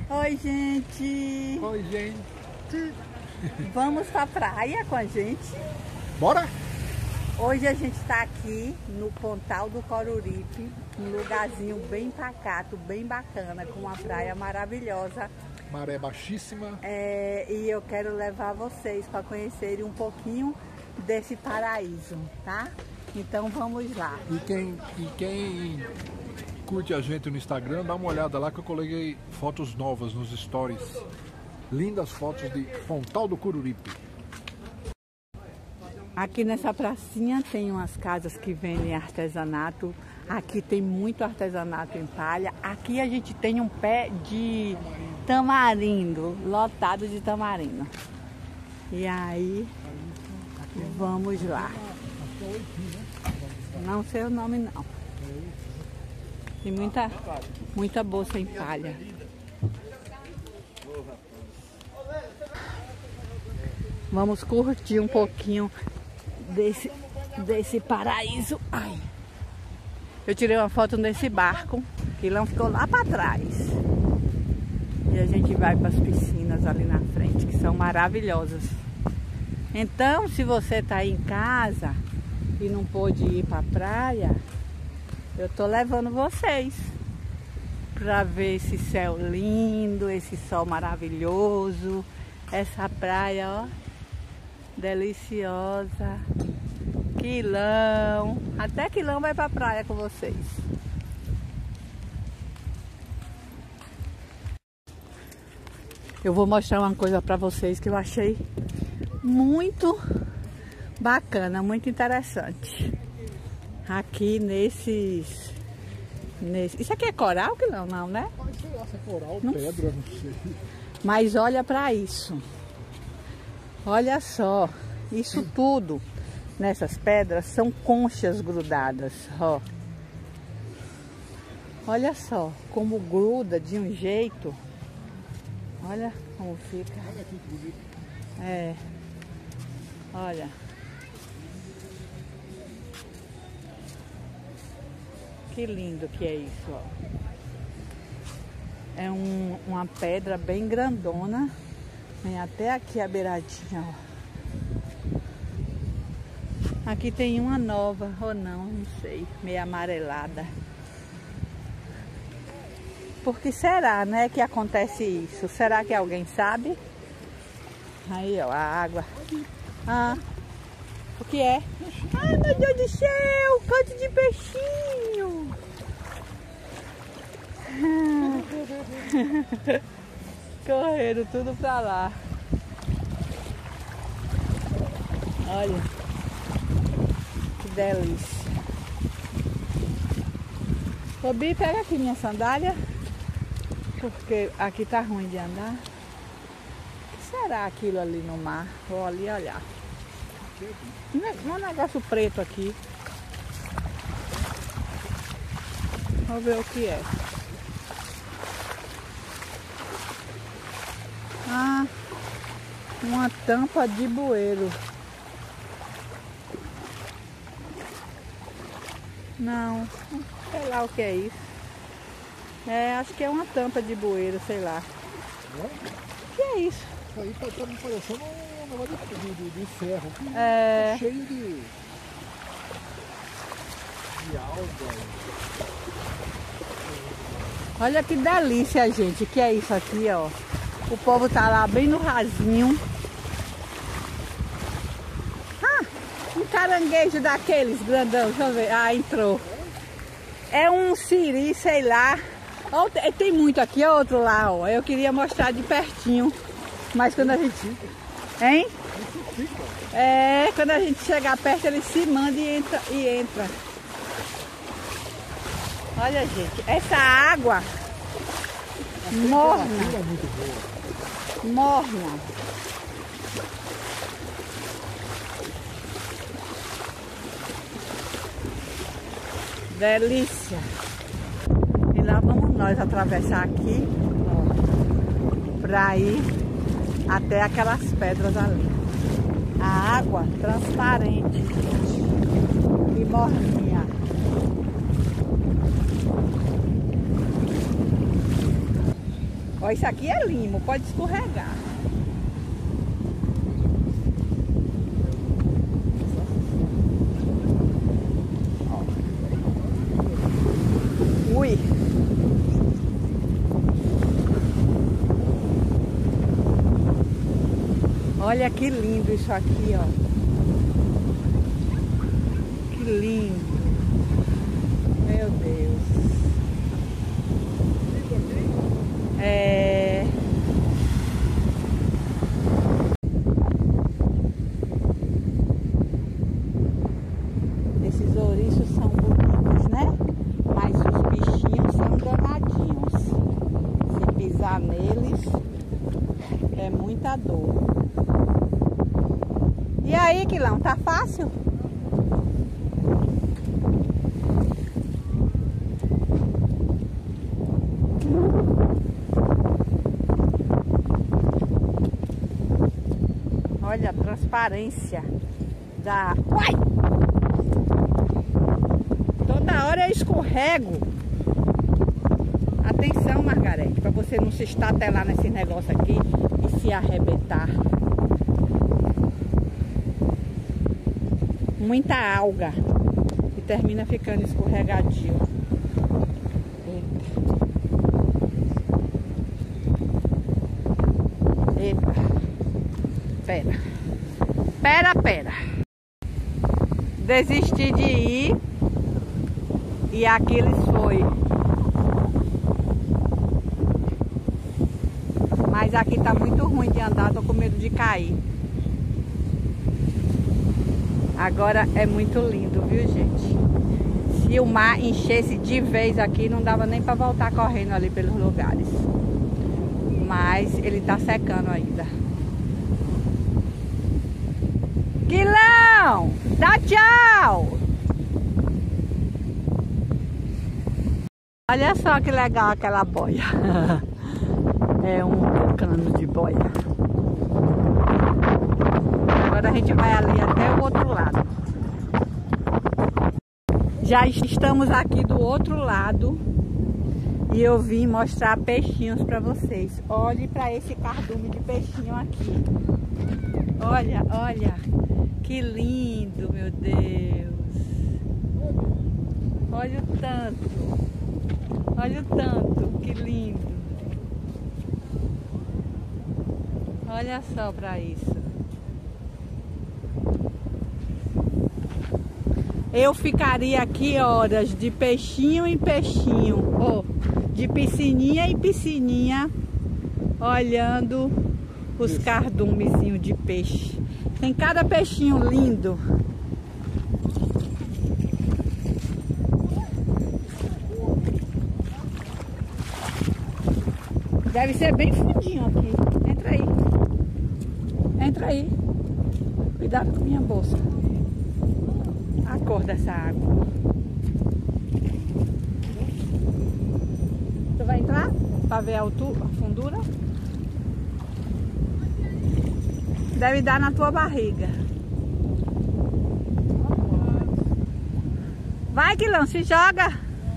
Oi, gente. Oi, gente. Vamos pra praia com a gente? Bora? Hoje a gente está aqui no Pontal do Coruripe, um lugarzinho bem pacato, bem bacana, com uma praia maravilhosa. Maré baixíssima. E eu quero levar vocês para conhecerem um pouquinho desse paraíso, tá? Então vamos lá. E quem curte a gente no Instagram, dá uma olhada lá que eu coloquei fotos novas nos stories. Lindas fotos de Pontal do Coruripe. Aqui nessa pracinha tem umas casas que vendem artesanato. Aqui tem muito artesanato em palha. Aqui a gente tem um pé de tamarindo, lotado de tamarindo. E aí, vamos lá. Não sei o nome não. Tem muita bolsa em palha. Vamos curtir um pouquinho desse paraíso. Ai. Eu tirei uma foto nesse barco, que não ficou lá para trás. E a gente vai para as piscinas ali na frente, que são maravilhosas. Então, se você está aí em casa e não pôde ir para a praia, eu tô levando vocês para ver esse céu lindo, esse sol maravilhoso, essa praia, ó, deliciosa. Quilão, até Quilão vai para a praia com vocês. Eu vou mostrar uma coisa para vocês que eu achei muito bacana, muito interessante. Aqui isso aqui é coral, Quilão? Não, né? Sei lá se é coral, não pedra, não sei. Mas olha para isso. Olha só, isso tudo nessas pedras são conchas grudadas, ó. Olha só como gruda de um jeito. Olha como fica. Olha aqui que bonito. É. Olha. Que lindo que é isso, ó. É uma pedra bem grandona. Vem até aqui a beiradinha, ó. Aqui tem uma nova, ou não sei, meio amarelada. Por que será, né, que acontece isso? Será que alguém sabe? Aí, ó, a água. Ah, o que é? Ai, meu Deus do céu, canto de peixinho. Correram tudo pra lá. Olha, que delícia. Ô Bi, pega aqui minha sandália, porque aqui tá ruim de andar. O que será aquilo ali no mar? Vou ali olhar. Um negócio preto aqui. Vamos ver o que é. Ah, uma tampa de bueiro. Não, sei lá o que é isso. É, acho que é uma tampa de bueiro, sei lá. O que é isso? Isso aí tá me parecendo um negócio de ferro. É. Tá cheio de alga. Olha que delícia, gente. Que é isso aqui, ó. O povo tá lá bem no rasinho. Ah, um caranguejo daqueles grandão. Deixa eu ver. Ah, entrou. É um siri, sei lá. Ó, tem muito aqui, outro lá, ó. Eu queria mostrar de pertinho. Mas quando a gente... Hein? É, quando a gente chegar perto, ele se manda e entra. Olha, gente, essa água morna. É muito boa. Morna. Delícia. E lá vamos nós atravessar aqui, ó, pra ir até aquelas pedras ali. A água transparente e morninha. Ó, isso aqui é limo, pode escorregar. Ui! Olha que lindo isso aqui, ó. Que lindo. Meu Deus. É... Esses ouriços são bonitos, né? Mas os bichinhos são danadinhos. Se pisar neles, é muita dor. E aí, Quilão, tá fácil? Olha a transparência da... Uai! Toda hora eu escorrego. Atenção, Margarete, para você não se estatelar nesse negócio aqui e se arrebentar. Muita alga e termina ficando escorregadio. Eita. Pera. Desisti de ir e aqueles foi. Mas aqui tá muito ruim de andar, tô com medo de cair. Agora é muito lindo, viu, gente? Se o mar enchesse de vez aqui, não dava nem para voltar correndo ali pelos lugares. Mas ele tá secando ainda. Quilão, dá tchau! Olha só que legal aquela boia. É um cano de boia. Agora a gente vai ali até o outro lado. Já estamos aqui do outro lado. E eu vim mostrar peixinhos para vocês. Olhe para esse cardume de peixinho aqui. Olha, olha. Que lindo, meu Deus. Olha o tanto. Olha o tanto. Que lindo. Olha só para isso. Eu ficaria aqui horas de peixinho em peixinho. Oh, de piscininha em piscininha. Olhando os cardumezinhos de peixe. Tem cada peixinho lindo. Deve ser bem fundinho aqui. Entra aí. Entra aí. Cuidado com minha bolsa. A cor dessa água. Tu vai entrar? Pra ver a altura, a fundura? Deve dar na tua barriga. Vai, Quilão, se joga.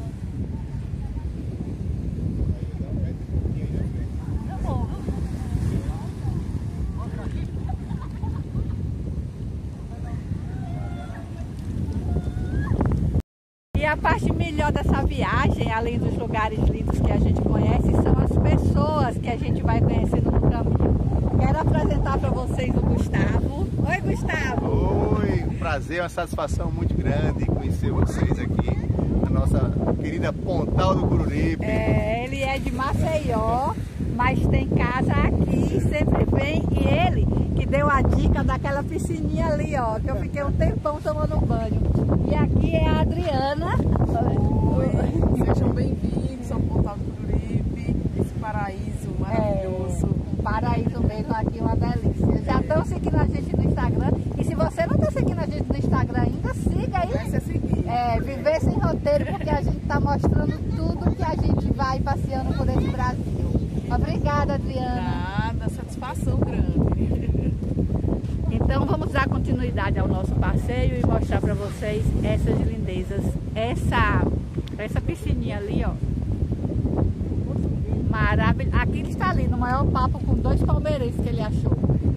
E a parte melhor dessa viagem, além dos lugares lindos que a gente conhece, são as pessoas que a gente vai conhecendo no caminho. Quero apresentar para vocês o Gustavo. Oi, Gustavo! Oi, um prazer, uma satisfação muito grande conhecer vocês aqui, a nossa querida Pontal do Cururipe. É, ele é de Maceió, mas tem casa aqui, sempre vem. E ele que deu a dica daquela piscininha ali, ó, que eu fiquei um tempão tomando banho. E aqui é a Adriana. Oi, sejam bem-vindos ao Pontal do Cururipe, esse paraíso maravilhoso. Paraíso mesmo aqui, uma delícia. Já estão seguindo a gente no Instagram. E se você não está seguindo a gente no Instagram ainda, siga aí. Comece a seguir. Viver Sem Roteiro, porque a gente está mostrando tudo que a gente vai passeando por esse Brasil. Obrigada, Adriana. Nada, satisfação grande. Então vamos dar continuidade ao nosso passeio e mostrar para vocês essas lindezas. Essa piscininha ali, ó. Maravilhoso. Aqui ele está ali no maior papo com 2 palmeirenses que ele achou.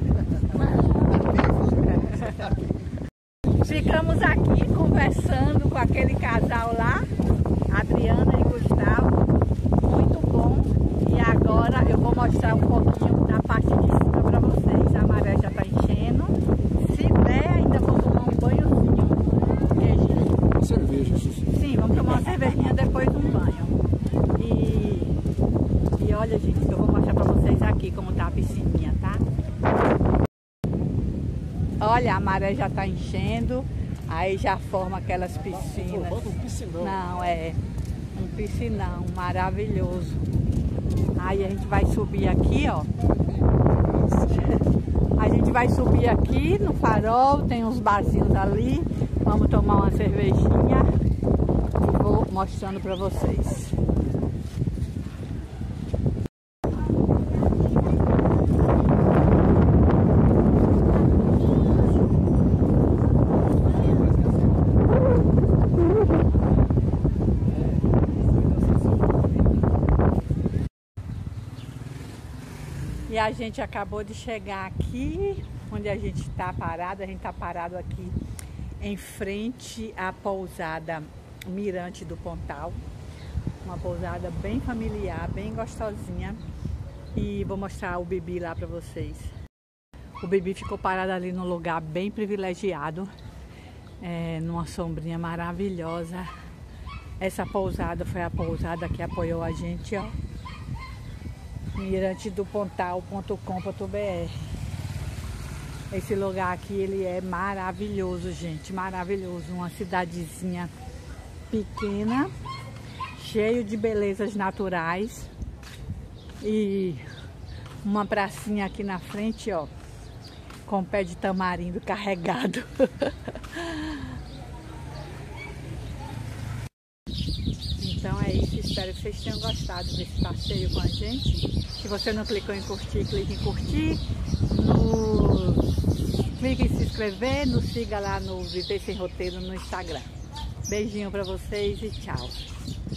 Ficamos aqui conversando com aquele casal lá, Adriana e Gustavo. Muito bom. E agora eu vou mostrar um pouquinho da parte de cima para vocês. A maré já está enchendo. Se der, ainda vou tomar um banhozinho. Porque, Cerveja, sim, vamos tomar uma cervejinha depois de um banho. E olha, gente, eu vou mostrar para vocês aqui como tá a piscininha, tá? Olha, a maré já tá enchendo, aí já forma aquelas piscinas. Formando um piscinão. Não, é um piscinão maravilhoso. Aí a gente vai subir aqui, ó. A gente vai subir aqui no farol, tem uns barzinhos ali. Vamos tomar uma cervejinha e vou mostrando pra vocês. E a gente acabou de chegar aqui, onde a gente está parado. A gente está parado aqui em frente à pousada Mirante do Pontal. Uma pousada bem familiar, bem gostosinha. E vou mostrar o Bibi lá para vocês. O Bibi ficou parado ali num lugar bem privilegiado, numa sombrinha maravilhosa. Essa pousada foi a pousada que apoiou a gente, ó. mirantedopontal.com.br. Esse lugar aqui, ele é maravilhoso, gente, maravilhoso. Uma cidadezinha pequena, cheio de belezas naturais e uma pracinha aqui na frente, ó, com pé de tamarindo carregado. Então é isso, espero que vocês tenham gostado desse passeio com a gente. Se você não clicou em curtir, clique em curtir. Clique em se inscrever, nos siga lá no Viver Sem Roteiro no Instagram. Beijinho pra vocês e tchau.